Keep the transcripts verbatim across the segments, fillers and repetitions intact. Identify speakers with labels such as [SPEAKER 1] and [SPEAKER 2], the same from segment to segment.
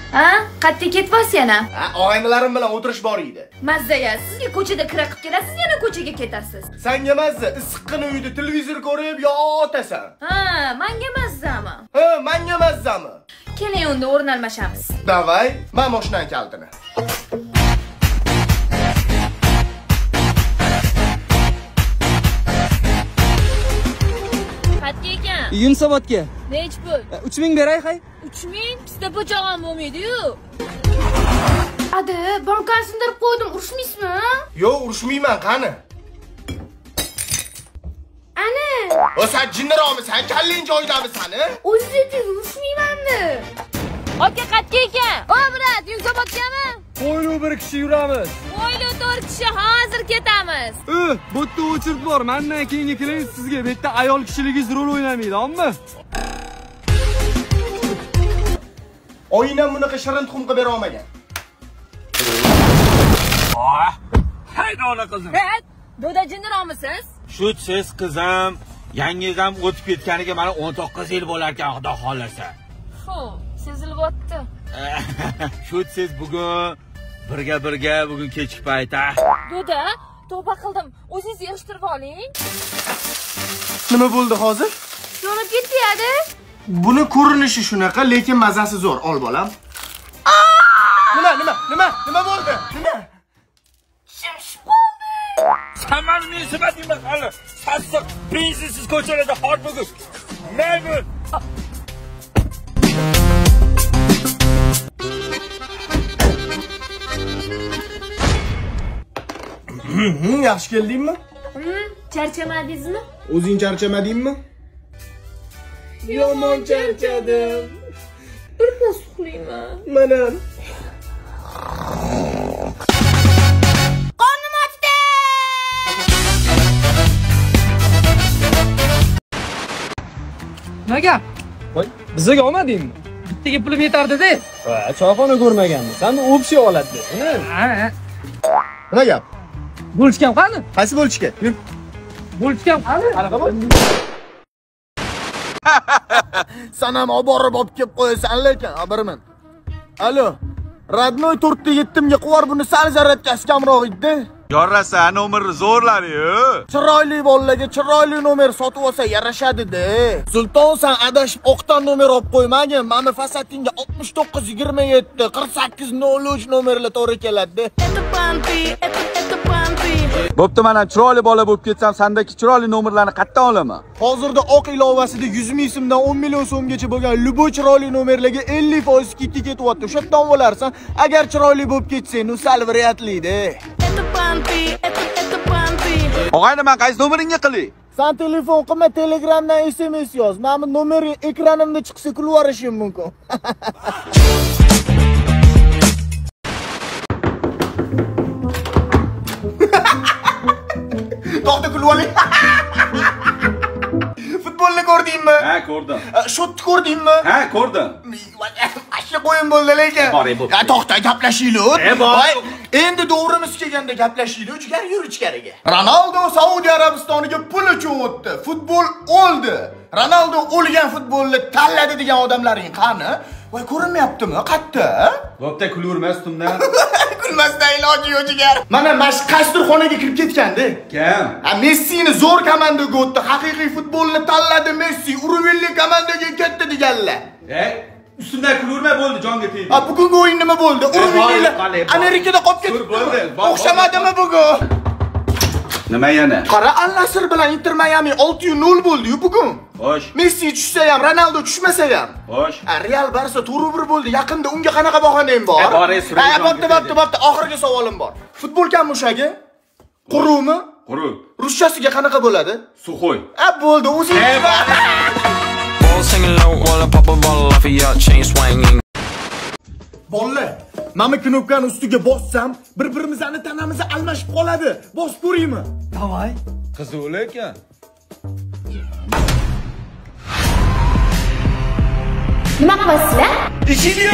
[SPEAKER 1] Ha? Qayerga ketyapsiz yana?
[SPEAKER 2] Ha, og'aynilarim bilan o'tirish bor edi.
[SPEAKER 1] Mazza-ya, sizga ko'chada kira qilib kelasiz, yana ko'chaga ketasiz.
[SPEAKER 2] Senga mazza, issiqqina uyda televizor ko'rib yo otasan.
[SPEAKER 1] Ha, menga mazzami?
[SPEAKER 2] Ha, menga mazzami?
[SPEAKER 1] Keling, unda o'rin almashamiz.
[SPEAKER 2] Davay, men mashinani kaltini.
[SPEAKER 3] Yunusobodga.
[SPEAKER 1] Nech pul?
[SPEAKER 3] uch ming beray, hay?
[SPEAKER 1] uch ming bizda po'chog'am bo'lmaydi-yu.
[SPEAKER 4] Adi, bankani sindirib qo'ydim, urushmaysizmi?
[SPEAKER 2] Yo'q, urushmayman, qani?
[SPEAKER 4] Ana!
[SPEAKER 2] O sen jinniroqmi? Sen kalling joydami seni?
[SPEAKER 4] O'zingiz urushmayman-da.
[SPEAKER 1] Aka qayerga ekan? O, brat, Yunusobodgami?
[SPEAKER 3] Qo'ylu bir kishi yuramiz.
[SPEAKER 1] Qo'yli to'rt kishi hozir ketamiz.
[SPEAKER 3] Eh, bu yerda o'chirt bor. Mendan keyingi keling sizga bu yerda ayol kishiligingiz rol o'ynamaydi, ammo.
[SPEAKER 2] Oyinam bunaqa shirin tuxum qilib bera olmagan.
[SPEAKER 5] Ah, haydona qizim.
[SPEAKER 1] Brat, buda jinniroqmisiz?
[SPEAKER 5] Shu siz qizim, yangiz ham o'tib ketganiga mana o'n to'qqiz yil bo'lar ekan, xudo xolasa.
[SPEAKER 1] Fu, sezilyapti.
[SPEAKER 5] Shu siz bugun birga birga bugun kechki paytda.
[SPEAKER 1] Buda, tavba qildim. O'zingiz yig'ishtirib oling.
[SPEAKER 2] Nima bo'ldi hozir?
[SPEAKER 4] Yonib ketdi-ya.
[SPEAKER 2] Buni ko'rinishi shunaqa, lekin mazasi zo'r. Ol bolam. Nima, nima, nima, nima bo'ldi? Nima?
[SPEAKER 4] Shimshib qoldi.
[SPEAKER 5] Sen meni nesi badingmi hali? Sassiq, benzinsiz ko'chalarda hor bugun. Nima?
[SPEAKER 2] Yaxshi keldingmi?
[SPEAKER 4] Hmm, charchamadingizmi?
[SPEAKER 2] O'zing charchamadingmi?
[SPEAKER 4] Yomon charchadim. Birpas uxlayman.
[SPEAKER 2] Mana.
[SPEAKER 4] Qornim ochdi.
[SPEAKER 3] Nima gap? Voy, bizga olmadingmi? Bittaga pulim yetardi-da.
[SPEAKER 6] Ha, choyxona ko'rmaganmiz. Sen o'pshi oladi.
[SPEAKER 3] Ha.
[SPEAKER 2] Nima gap?
[SPEAKER 3] Bo'lishgan qani?
[SPEAKER 2] Qaysi bo'lishga? Yur.
[SPEAKER 3] Bo'lishgan qani?
[SPEAKER 2] Qanaqa bo'l? Sen ham olib borib olib kelib qo'yasan lekin, abirman. Alo. Radnoy to'rtta yettimga quvor buni sal zarratkasi kamroq edi.
[SPEAKER 5] Yorrasa nomer zo'rlari-yu.
[SPEAKER 2] Chiroyli bolalarga chiroyli nomer sotib olsa yarashadi-da. Sulton sen adashib o'qdan nomer olib qo'ymagin. Mani fasatinga oltmish to'qqiz yigirma yetti qirq sakkiz nol uch nomerlar to'g'ri keladi.
[SPEAKER 5] Bo'pti, mana chiroyli bola bo'lib ketsam, sendagi chiroyli nomerlarni qayerdan olaman?
[SPEAKER 2] Hozirda oq ilovasida yuz ming so'mdan o'n million so'mgacha bo'lgan luboy chiroyli nomerlarga ellik foiz skidka ketyapti. O'shadan olarsan, agar chiroyli bo'lib ketsang, u sal variantli-da.
[SPEAKER 5] Og'ayni, men qaysi nomeringga qilay?
[SPEAKER 2] Sen telefon qilma, Telegramdan S M S yoz. Mana bu nomeri ekranimda chiqsa kulib yuborishim mumkin. To'xta kulib oling. Futbolni ko'rdingmi?
[SPEAKER 5] Ha, ko'rdim.
[SPEAKER 2] Shotni ko'rdingmi?
[SPEAKER 5] Ha, ko'rdim.
[SPEAKER 2] Ashla qo'yin bo'ldi lekin. Ha, to'xta, gaplashaylik. Voy, endi to'g'rimiz kelganda gaplashaylik. Jigar yur ichkariga. Ronaldo Saudiya Arabistoniga pul uchun o'tdi. Futbol o'ldi. Ronaldo o'lgan futbolni tanladi degan odamlaring qani? Voy, ko'rinmayaptimi? Qayerda?
[SPEAKER 5] Bo'pti, kulavermas tumdan.
[SPEAKER 2] Kulmasdan iloji yo'q jigar. Mana mana shu qaysidir xonaga kirib ketganda.
[SPEAKER 5] Kim?
[SPEAKER 2] Ha, Messini zo'r komandaga o'tdi. Haqiqiy futbolni tanladi Messi. Urvilli komandaga ketdi deganlar.
[SPEAKER 5] Ey, ustimdan kulaverma bo'ldi, jonga tegdi.
[SPEAKER 2] Ha, bugungi o'yin nima bo'ldi? Urvillilar Amerikada qolib ketdi. O'xshamadimi bugun?
[SPEAKER 5] Nima yana?
[SPEAKER 2] Qara, Al-Nasr bilan Inter Miami olti nol bo'ldi-yu bugun.
[SPEAKER 5] Xo'sh.
[SPEAKER 2] Messi tushsa ham, Ronaldo tushmasa ham.
[SPEAKER 5] Xo'sh.
[SPEAKER 2] Real Barsa to'rt bir bo'ldi. Yaqinda unga qanaqa bahonang bor?
[SPEAKER 5] E, bor, esra.
[SPEAKER 2] Ha, bo'pti, bo'pti, bo'pti. Oxirgi savolim bor. Futbol kam mushagi? Quruvmi?
[SPEAKER 5] Quruv.
[SPEAKER 2] Ruschasiga qanaqa bo'ladi?
[SPEAKER 5] Suxoy.
[SPEAKER 2] Ha, bo'ldi, o'zingiz. Bolla, mana knopkani ustiga bossam, bir-birimizni tanamizni almashib qoladi. Bos ko'raymi?
[SPEAKER 3] Davay.
[SPEAKER 5] Qiziq ekan.
[SPEAKER 4] Nima qilasizlar?
[SPEAKER 5] Ishingni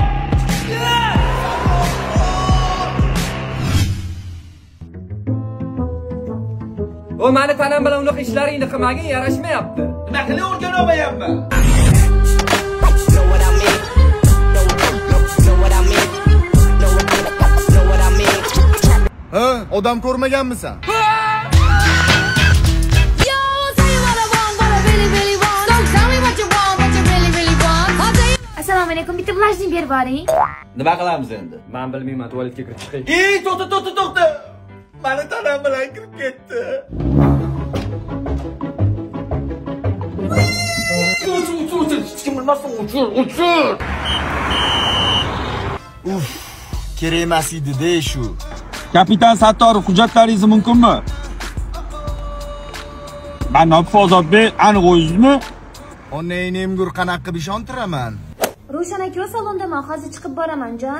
[SPEAKER 3] O meni tanam bilan unaqa ishlaringni qilmagin, yarashmayapti.
[SPEAKER 5] nima qilib o'rganolmayapman?
[SPEAKER 2] Odam ko'rmaganmisan?
[SPEAKER 4] Assalomu alaykum. Bitta blajni berib boring.
[SPEAKER 7] Nima qilamiz endi?
[SPEAKER 6] Men bilmayman, tualetga kirib chiqay.
[SPEAKER 2] Ey, to'xta, to'xta, to'xta. Mani tanam bilan kirib ketdi.
[SPEAKER 7] Hech kim bilmasdan uchur, uchur.
[SPEAKER 2] Uf, kerak emas edi-da shu.
[SPEAKER 5] Kapitan Sattorov, hujjatlaringiz mumkinmi? Men Nofozodbek, aniq o'zingizmi?
[SPEAKER 2] Onangni gur qanaqa bishontiraman?
[SPEAKER 4] Ro'shan aka salondaman, hozir chiqib boraman, jon.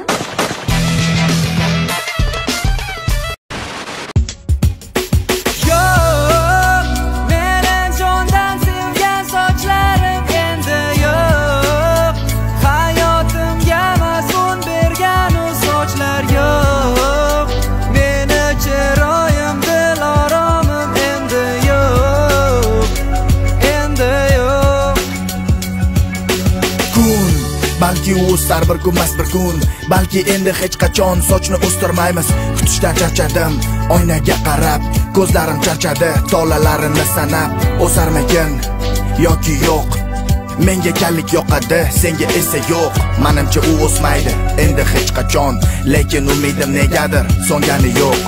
[SPEAKER 2] Balki o'star bir kunmas bir kun, balki endi hech qachon sochni o'stirmaymiz. Kutishdan charchadim, oynaga qarab, ko'zlarim charchadi, tolalarini sanab. O'sarmagan yoki yo'q, menga kallik yoqadi, senga esa yo'q. Menimcha u o'smaydi endi hech qachon, lekin umidim negadir so'ngani yo'q.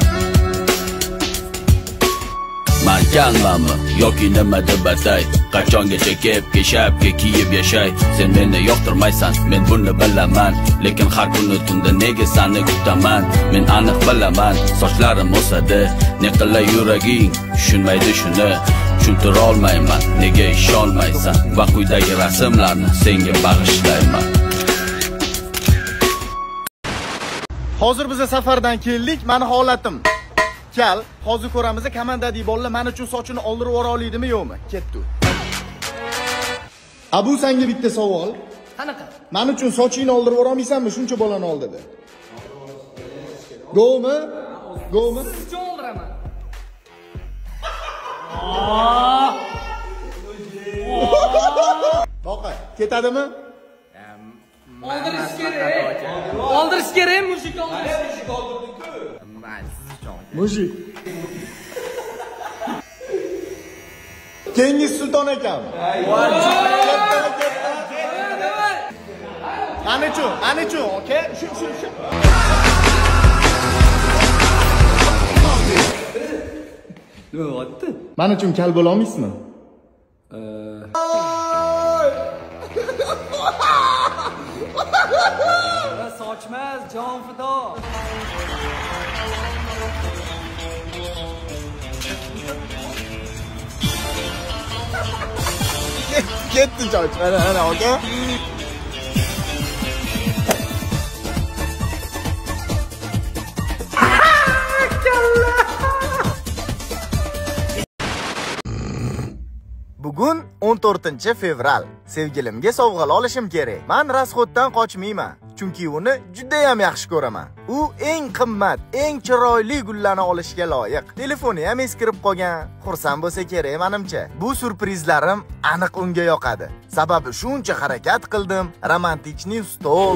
[SPEAKER 8] Men kalmanmi yoki nima deb atay, qachongacha kep keshapga kiyib yashay. Sen meni yoqtirmaysan, men buni bilaman, lekin har kuni tunda nega seni kutaman? Men aniq bilaman, sochlarim o'sadi, ne qilay yuraging tushunmaydi shuni. Tushuntira olmayman, nega ishonmaysan? Va quyidagi rasmlarni senga bag'ishlayman.
[SPEAKER 2] Hozir biz safardan keldik, meni holatim kal, hozir ko'ramiz, komandadagi bolalar men uchun sochini oldirib yubora oladimi yo'qmi? Ketdi. Abu, senga bitta savol.
[SPEAKER 9] Qanaqa?
[SPEAKER 2] Men uchun sochingni oldirib yubora olmaysanmi shuncha bolani oldida? Go'mi? Go'mi?
[SPEAKER 9] Siz uchun oldiraman.
[SPEAKER 2] To'qa, ketadimi?
[SPEAKER 9] Oldirish kerak. Oldirish kerak, mushuk oldirish.
[SPEAKER 2] Mujik. Kengiz Sulton akam. Anichu, anichu, okay? Shu, shu, shu.
[SPEAKER 6] Nima bo'pti?
[SPEAKER 2] Men uchun kal bo'la olmaysizmi?
[SPEAKER 6] Sochmas, jon fido.
[SPEAKER 2] Ketdi soch. Ana, ana, okay? Bugun o'n to'rtinchi fevral. Sevgilimga sovg'alar olishim kerak. Men rasxoddan qochmayman, chunki uni juda ham yaxshi ko'raman. U eng qimmat, eng chiroyli gullarni olishga loyiq. Telefoni ham eskirib qolgan. Xursand bo'lsa kerak menimcha. Bu surprizlarim aniq unga yoqadi. Sababi shuncha harakat qildim. Romantikniy stol.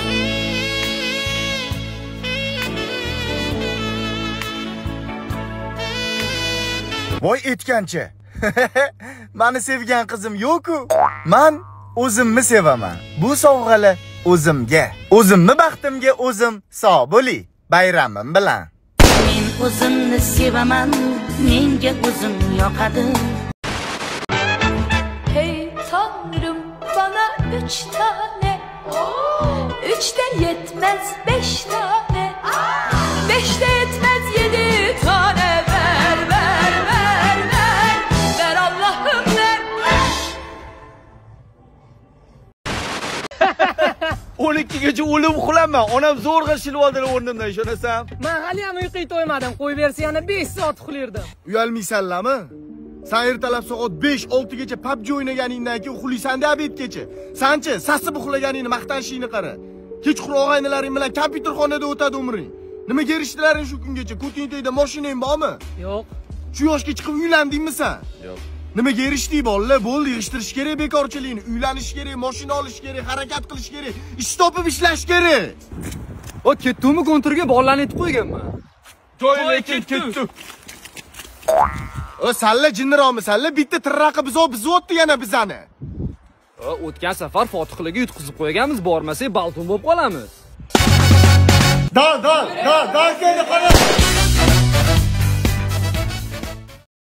[SPEAKER 2] Voy etgancha. Meni sevgan qizim yo'q-ku. Men o'zimni sevaman. Bu sovg'alar o'zimga, o'zimni baxtimga o'zim sog' bo'li. Bayramim bilan.
[SPEAKER 10] Men o'zimni sevaman, menga o'zim yoqadi.
[SPEAKER 4] Hey tanrım bana üç tane, üç de yetmez beş tane, beş de yetmez yedi tane. Ver ver ver ver, ver Allah'ım ver.
[SPEAKER 7] o'n ikkigacha o'lim uxlaman. Onam zo'rg'a shilib oldilar o'rnimdan, ishonasan?
[SPEAKER 9] Men hali ham uyquga to'ymadim. Qo'yib bersa yana besh soat uxlardim.
[SPEAKER 2] Uyalmaysanlarmi? Sen ertalab soat besh olti gacha P U B G o'ynaganingdan keyin uxlaysan-da obedgacha. Sanchi sasib uxlaganingni maqtanishingni qara. Kechqurun og'aynilaring bilan kompyuterxonada o'tadi umring. Nimaga erishdilaring shu kungacha? Ko'tingda mashinang bormi?
[SPEAKER 9] Yo'q.
[SPEAKER 2] Shu yoshga chiqib uylandingmi sen?
[SPEAKER 7] Yo'q.
[SPEAKER 2] Nimaga erishding bolalar? Bo'ldi, yig'ishtirish kerak bekorchilikni, uylanish kerak, mashina olish kerak, harakat qilish kerak, ish topib ishlash kerak.
[SPEAKER 6] O ketdimi konturga bolalarni etib qo'yganman.
[SPEAKER 7] Joy lekin ketdi.
[SPEAKER 2] O salla jinniromi salla bitta tirraqi bizov bizyotdi yana bizani.
[SPEAKER 3] O'tgan safar Fotihlaga yutqizib qo'yganmiz, bormasak balton bo'lib qolamiz.
[SPEAKER 2] Da, da, da, da, keldi qara.